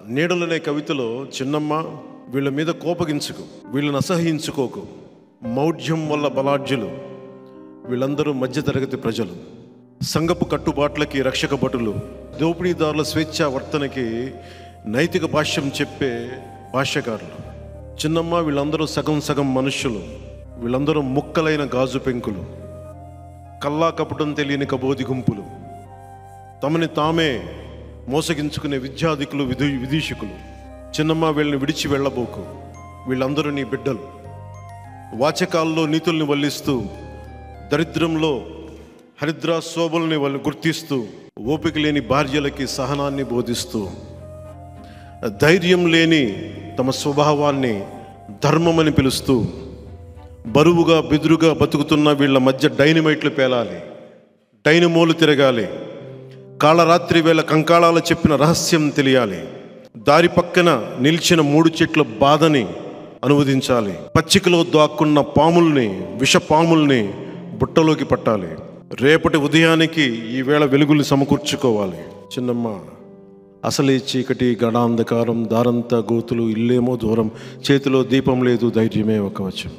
నీడలనే కవితలో చిన్నమ్మ వీళ్ళ మీద కోపగించుకు, వీళ్ళని అసహ్యించుకోకు, మౌఢ్యం వల్ల బలాఢ్యులు, వీళ్ళందరూ మధ్యతరగతి ప్రజలు, సంఘపు కట్టుబాట్లకి రక్షక భటులు, దోపిడీదారుల స్వేచ్ఛా వర్తనకి నైతిక భాష్యం చెప్పే భాష్యకారులు. చిన్నమ్మ వీళ్ళందరూ సగం సగం మనుష్యులు, వీళ్ళందరూ ముక్కలైన గాజు పెంకులు, కల్లా కపటం తెలియని కబోది గుంపులు, తమని తామే మోసగించుకునే విద్యాధికులు, విదూషకులు. చిన్నమ్మ వీళ్ళని విడిచి వెళ్ళబోకు, వీళ్ళందరూ నీ బిడ్డలు. వాచకాల్లో నీతుల్ని వల్లిస్తూ, దరిద్రంలో హరిద్రా శోభల్ని వాళ్ళు గుర్తిస్తూ, ఓపిక లేని భార్యలకి సహనాన్ని బోధిస్తూ, ధైర్యం లేని తమ స్వభావాన్ని ధర్మమని పిలుస్తూ, బరువుగా బెదురుగా బతుకుతున్న వీళ్ళ మధ్య డైనమైట్లు పేలాలి, డైనమోలు తిరగాలి, కాళరాత్రి వేళ కంకాళాలు చెప్పిన రహస్యం తెలియాలి, దారి పక్కన నిలిచిన 3 చెట్ల బాధని అనువదించాలి, పచ్చికలో దాక్కున్న పాముల్ని, విషపాముల్ని బుట్టలోకి పట్టాలి, రేపటి ఉదయానికి ఈవేళ వెలుగులు సమకూర్చుకోవాలి. చిన్నమ్మ అసలే చీకటి, గడాంధకారం, దారంతా గోతులు, ఇల్లేమో దూరం, చేతిలో దీపం లేదు, ధైర్యమే ఒక కవచం.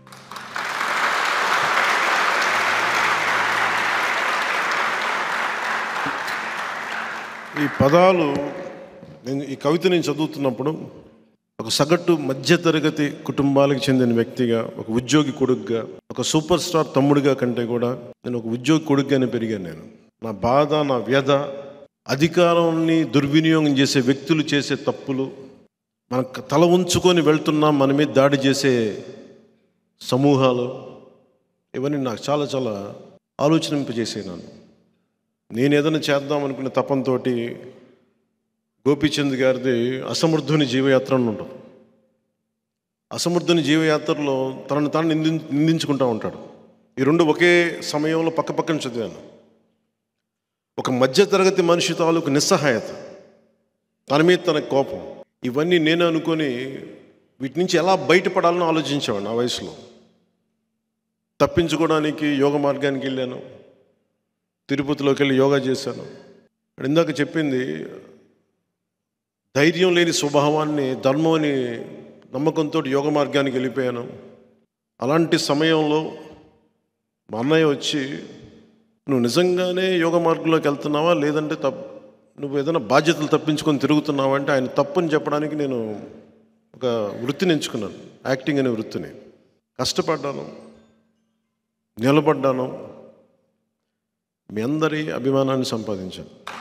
ఈ పదాలు ఈ కవిత నేను చదువుతున్నప్పుడు ఒక సగటు మధ్యతరగతి కుటుంబాలకు చెందిన వ్యక్తిగా, ఒక ఉద్యోగి కొడుకుగా, ఒక సూపర్ స్టార్ తమ్ముడిగా కంటే కూడా నేను ఒక ఉద్యోగి కొడుకుగానే పెరిగాను. నేను నా బాధ, నా వ్యధ, అధికారాన్ని దుర్వినియోగం చేసే వ్యక్తులు చేసే తప్పులు, మన తల ఉంచుకొని వెళ్తున్నా మన మీద దాడి చేసే సమూహాలు, ఇవన్నీ నాకు చాలా చాలా ఆలోచనింపజేసేనాను. నేను ఏదైనా చేద్దాం అనుకునే తపంతో గోపీచంద్ గారిది అసమర్థుని జీవయాత్ర అని ఉంటుంది. అసమర్థుని జీవయాత్రలో తనను తాను నిందించుకుంటూ ఉంటాడు. ఈ రెండు ఒకే సమయంలో పక్క పక్కన చదివాను. ఒక మధ్యతరగతి మనిషి తాలూకు నిస్సహాయత, తన మీద తన కోపం, ఇవన్నీ నేను అనుకొని వీటి నుంచి ఎలా బయటపడాలని ఆలోచించేవాడు. ఆ వయసులో తప్పించుకోవడానికి యోగ మార్గానికి వెళ్ళాను. తిరుపతిలోకి వెళ్ళి యోగా చేశాను. ఇందాక చెప్పింది, ధైర్యం లేని స్వభావాన్ని ధర్మం అని నమ్మకంతో యోగ మార్గానికి వెళ్ళిపోయాను. అలాంటి సమయంలో మా అన్నయ్య వచ్చి, నువ్వు నిజంగానే యోగ మార్గంలోకి వెళ్తున్నావా, లేదంటే నువ్వు ఏదైనా బాధ్యతలు తప్పించుకొని తిరుగుతున్నావా అంటే, ఆయన తప్పని చెప్పడానికి నేను ఒక వృత్తిని ఎంచుకున్నాను, యాక్టింగ్ అనే వృత్తిని. కష్టపడ్డాను, నిలబడ్డాను, మీ అందరి అభిమానాన్ని సంపాదించాను.